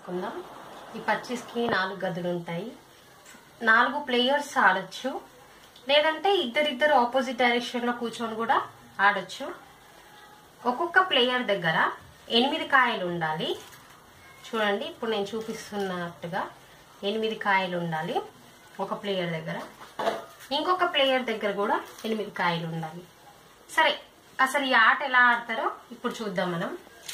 చేసుకుందాం. ఈ పర్చేస్కి 4 గదులు ఉంటాయి. 4 ప్లేయర్స్ ఆడొచ్చు, లేదంటే ఇద్దరిద్దరు ఆపోజిట్ డైరెక్షన్ లో కూర్చొని కూడా ఆడొచ్చు. ఒక్కొక్క ప్లేయర్ దగ్గర 8 కాయలు ఉండాలి. చూడండి, ఇప్పుడు నేను చూపిస్తున్నట్టుగా 8 కాయలు ఉండాలి ఒక ప్లేయర్ దగ్గర. ఇంకొక ప్లేయర్ దగ్గర కూడా 8 కాయలు ఉండాలి. సరే, అసలు ఈ ఆట ఎలా ఆడతారో ఇప్పుడు చూద్దాం మనం.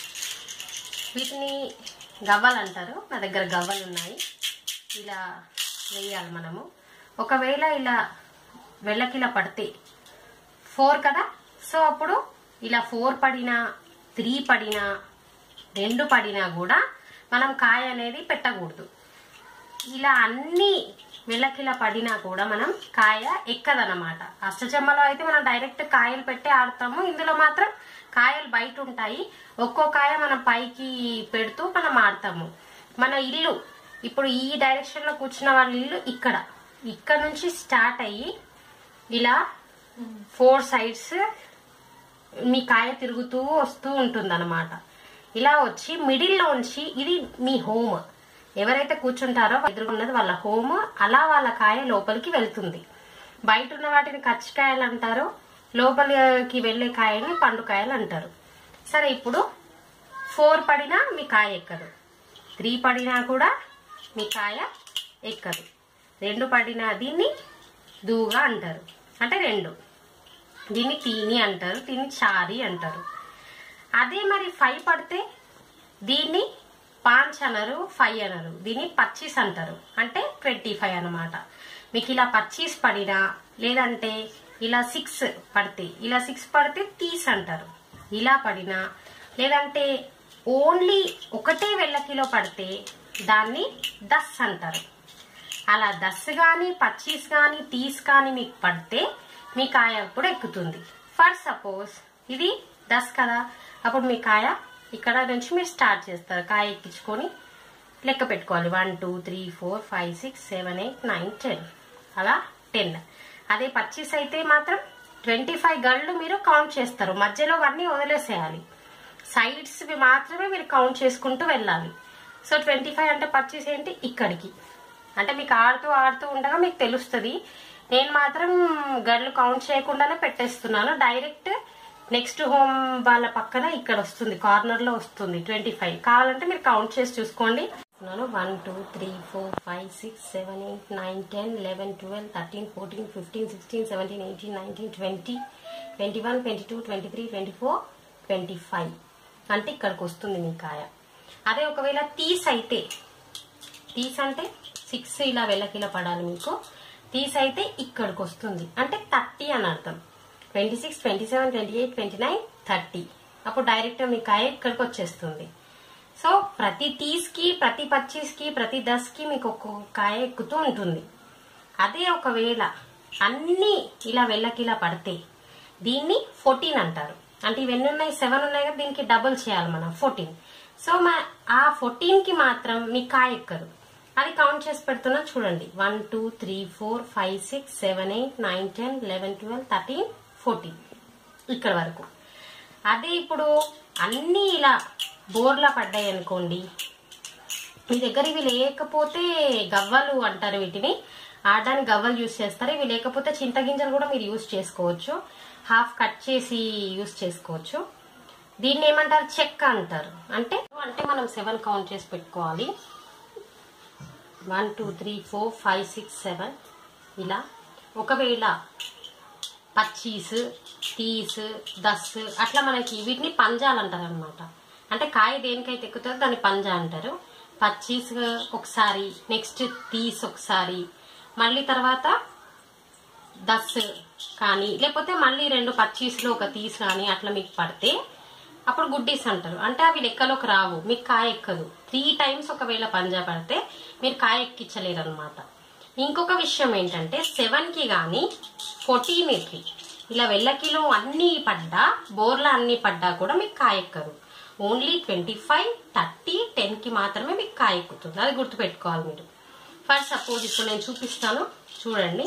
వీటిని గవ్వలు అంటారు. నా దగ్గర గవ్వలు ఉన్నాయి. ఇలా వేయాలి మనము. ఒకవేళ ఇలా వెళ్ళకిలా పడితే 4 కదా, సో అప్పుడు ఇలా 4 పడినా 3 పడినా 2 పడినా కూడా మనం కాయ అనేది పెట్టకూడదు. ఇలా అన్ని వెళ్ళకిలా పడినా కూడా మనం కాయ ఎక్కదన్నమాట. అష్టచెమ్మలో అయితే మనం డైరెక్ట్ కాయలు పెట్టి ఆడతాము. ఇందులో మాత్రం కాయలు బయట ఉంటాయి. ఒక్కో కాయ మనం పైకి పెడుతూ మనం ఆడతాము. మన ఇల్లు ఇప్పుడు ఈ డైరెక్షన్ లో కూర్చున్న వాళ్ళ ఇల్లు ఇక్కడ నుంచి స్టార్ట్ అయ్యి ఇలా 4 సైడ్స్ మీ కాయ తిరుగుతూ వస్తూ ఉంటుంది అన్నమాట. ఇలా వచ్చి మిడిల్ లోంచి ఇది మీ హోమ్. ఎవరైతే కూర్చుంటారో ఎదురుకున్నది వాళ్ళ హోమ్. అలా వాళ్ళ కాయ లోపలికి వెళ్తుంది. బయట ఉన్న వాటిని కచ్చికాయలు అంటారు, లోపలికి వెళ్లే కాయని పండుకాయలు అంటారు. సరే, ఇప్పుడు 4 పడినా మీ కాయ ఎక్కదు, 3 పడినా కూడా మీ కాయ ఎక్కదు, 2 పడినా దీన్ని దూగా అంటారు, అంటే 2. దీన్ని తీని అంటారు, దీన్ని చారి అంటారు. అదే మరి 5 పడితే దీన్ని 5 అనరు, 5 అనరు, దీన్ని 25 అంటారు, అంటే 25 అన్నమాట. మీకు ఇలా 25 పడినా, లేదంటే ఇలా 6 పడితే 30 అంటారు. ఇలా పడినా, లేదంటే ఓన్లీ ఒకటే వెళ్ళకిలో పడితే దాన్ని 10 అంటారు. అలా 10 గాని 25 గాని 30 గాని మీకు పడితే మీ కాయ అప్పుడు ఎక్కుతుంది. ఫర్ సపోజ్ ఇది 10 కదా, అప్పుడు మీ కాయ ఇక్కడ నుంచి మీరు స్టార్ట్ చేస్తారు. కాయ ఎక్కించుకొని లెక్క పెట్టుకోవాలి. 1 2 3 4 5 6 7 8 9 10, అలా 10. అదే 25 అయితే మాత్రం 25 గళ్ళు మీరు కౌంట్ చేస్తారు. మధ్యలో అన్నీ వదిలేసేయాలి. సైడ్స్ మాత్రమే మీరు కౌంట్ చేసుకుంటూ వెళ్ళాలి. సో 25 అంటే 25 ఏంటి ఇక్కడికి, అంటే మీకు ఆడుతూ ఉండగా మీకు తెలుస్తుంది. నేను మాత్రం గళ్ళు కౌంట్ చేయకుండానే పెట్టేస్తున్నాను. డైరెక్ట్ నెక్స్ట్ హోమ్ వాళ్ళ పక్కన ఇక్కడ వస్తుంది, కార్నర్ లో వస్తుంది 25. కావాలంటే మీరు కౌంట్ చేసి చూసుకోండి. 1 2 3 4 5 6 7 8 9 10 11 12 13 14 15 16 17 18 19 20 21 22 23 24 25 అంటే ఇక్కడికి వస్తుంది మీ కాయ. అదే ఒకవేళ 30 అంటే 6 ఇలా వెళ్ళకిలా పడాలి మీకు. 30 అయితే ఇక్కడికి వస్తుంది, అంటే 30 అని అర్థం. 26 27 28 29 30, అప్పుడు డైరెక్ట్ మీ కాయ ఇక్కడికి వచ్చేస్తుంది. సో ప్రతి 30కి, ప్రతి 25కి, ప్రతి 10కి మీకు ఒక్కొక్క కాయ ఎక్కుతూ ఉంటుంది. అదే ఒకవేళ అన్ని ఇలా వెళ్ళకిలా పడితే దీన్ని 14 అంటారు. అంటే ఇవన్నీ ఉన్నాయి, 7 ఉన్నాయి కదా, దీనికి డబుల్ చేయాలి మనం 14. సో ఆ 14కి మాత్రం మీ కాయ ఎక్కదు. అది కౌంట్ చేసి పెడుతున్నా చూడండి. 1 2 3 4 5 6 7 8 9 10 11 12 13 14 ఇక్కడ వరకు. అదే ఇప్పుడు అన్ని ఇలా బోర్లా పడ్డాయి అనుకోండి, మీ దగ్గర ఇవి లేకపోతే గవ్వలు అంటారు వీటిని, ఆడడానికి గవ్వలు యూజ్ చేస్తారు. ఇవి లేకపోతే చింతగింజలు కూడా మీరు యూజ్ చేసుకోవచ్చు, హాఫ్ కట్ చేసి యూజ్ చేసుకోవచ్చు. దీన్ని ఏమంటారు, చెక్క అంటారు. అంటే మనం 7 కౌంట్ చేసి పెట్టుకోవాలి. 1 2 3 4 5 6 7 ఇలా. ఒకవేళ 25 30 10 అట్లా మనకి వీటిని పంజాలు అంటారు అనమాట. అంటే కాయ దేనికైతే ఎక్కుతుందో దాన్ని పంజా అంటారు. 25 ఒకసారి, నెక్స్ట్ 30 ఒకసారి, మళ్ళీ తర్వాత 10 కానీ, లేకపోతే మళ్ళీ 2 25లో ఒక 30 కానీ అట్లా మీకు పడితే అప్పుడు గుడ్డీస్ అంటారు. అంటే అవి లెక్కలోకి రావు, మీకు కాయ ఎక్కదు. 3 టైమ్స్ ఒకవేళ పంజా పడితే మీరు కాయ ఎక్కించలేరు అనమాట. ఇంకొక విషయం ఏంటంటే 7కి కానీ 14కి ఇలా వెళ్ళకిలో అన్ని పడ్డా, బోర్లా అన్ని పడ్డా కూడా మీకు కాయ ఎక్కదు. ఓన్లీ 25 30 10కి మాత్రమే మీకు కాయ ఎక్కుతుంది. అది గుర్తుపెట్టుకోవాలి మీరు. ఫర్ సపోజ్ ఇప్పుడు నేను చూపిస్తాను చూడండి.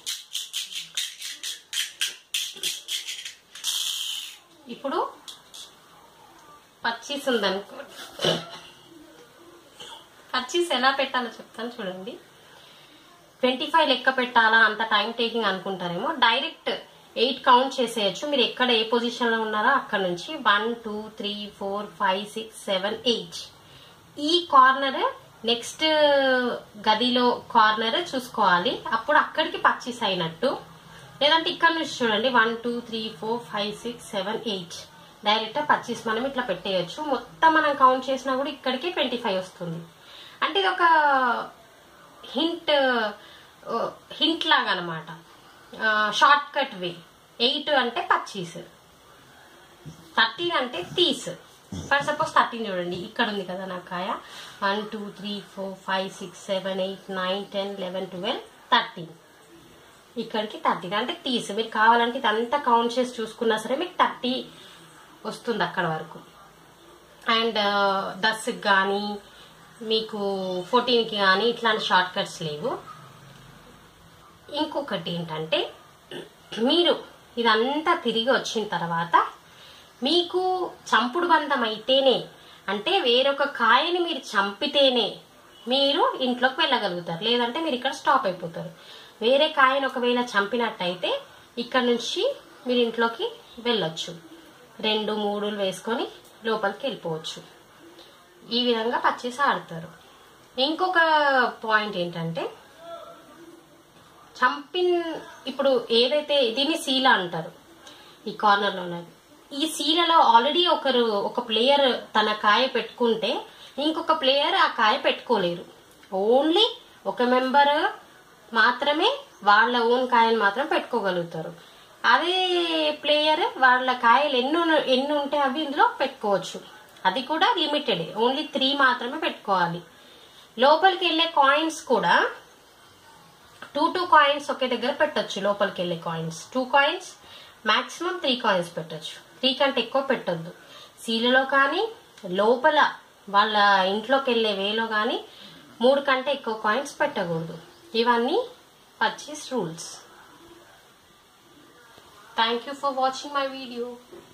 ఇప్పుడు 25 ఉందనుకో, పర్చేస్ ఎలా పెట్టాలో చెప్తాను చూడండి. 25 లెక్క పెట్టాలా, అంత టైం టేకింగ్ అనుకుంటారేమో. డైరెక్ట్ 8 కౌంట్ చేసేయచ్చు. మీరు ఎక్కడ ఏ పొజిషన్ లో ఉన్నారో అక్కడ నుంచి 1 2 3 4 5 6 7 8 ఈ కార్నర్ నెక్స్ట్ గదిలో కార్నర్ చూసుకోవాలి. అప్పుడు అక్కడికి పర్చేస్ అయినట్టు. లేదంటే ఇక్కడ నుంచి చూడండి 1 2 3 4 5 6 7 8 డైరెక్ట్ పర్చేస్ మనం ఇట్లా పెట్టేయచ్చు. మొత్తం మనం కౌంట్ చేసినా కూడా ఇక్కడికి 25 వస్తుంది. అంటే ఇది ఒక హింట్ లాగా అనమాట, షార్ట్ కట్ వే. 8 అంటే పర్చేస్, 13 అంటే తీస్. ఫర్ సపోజ్ 13 చూడండి, ఇక్కడ ఉంది కదా నా కాయ. 1 2 3 4 5 6 7 8 9 10 11 12 13 ఇక్కడికి 13 అంటే తీస్. మీరు కావాలంటే ఇదంతా కౌంట్ చేసి చూసుకున్నా సరే మీకు 30 వస్తుంది అక్కడ వరకు. అండ్ 10కి కానీ మీకు 14కి కానీ ఇట్లాంటి షార్ట్ కట్స్ లేవు. ఇంకొకటి ఏంటంటే, మీరు ఇదంతా తిరిగి వచ్చిన తర్వాత మీకు చంపుడు బంధం అయితేనే, అంటే వేరొక కాయని మీరు చంపితేనే మీరు ఇంట్లోకి వెళ్ళగలుగుతారు. లేదంటే మీరు ఇక్కడ స్టాప్ అయిపోతారు. వేరే కాయని ఒకవేళ చంపినట్టయితే ఇక్కడ నుంచి మీరు ఇంట్లోకి వెళ్ళొచ్చు. 2 3 వేసుకొని లోపలికి వెళ్ళిపోవచ్చు. ఈ విధంగా పర్చేస్ ఆడతారు. ఇంకొక పాయింట్ ఏంటంటే, ఇప్పుడు ఏదైతే దీన్ని శీల అంటారు ఈ కార్నర్ లో ఉన్నది, ఈ శీలలో ఆల్రెడీ ఒక ప్లేయర్ తన కాయ పెట్టుకుంటే ఇంకొక ప్లేయర్ ఆ కాయ పెట్టుకోలేరు. ఓన్లీ ఒక మెంబర్ మాత్రమే వాళ్ళ ఓన్ కాయలు మాత్రం పెట్టుకోగలుగుతారు. అదే ప్లేయర్ వాళ్ళ కాయలు ఎన్ని ఉంటే అవి ఇందులో పెట్టుకోవచ్చు. అది కూడా లిమిటెడ్, ఓన్లీ 3 మాత్రమే పెట్టుకోవాలి. లోపలికి వెళ్ళే కాయిన్స్ కూడా 2 కాయిన్స్ ఒకే దగ్గర పెట్టొచ్చు. లోపలికి వెళ్ళే కాయిన్స్ 2 కాయిన్స్, మాక్సిమం 3 కాయిన్స్ పెట్టొచ్చు. 3 కంటే ఎక్కువ పెట్టొద్దు. సీలలో కానీ లోపల వాళ్ళ ఇంట్లోకి వెళ్ళే వేలో కానీ 3 కంటే ఎక్కువ కాయిన్స్ పెట్టకూడదు. ఇవన్నీ purchase rules. Thank you for watching my video.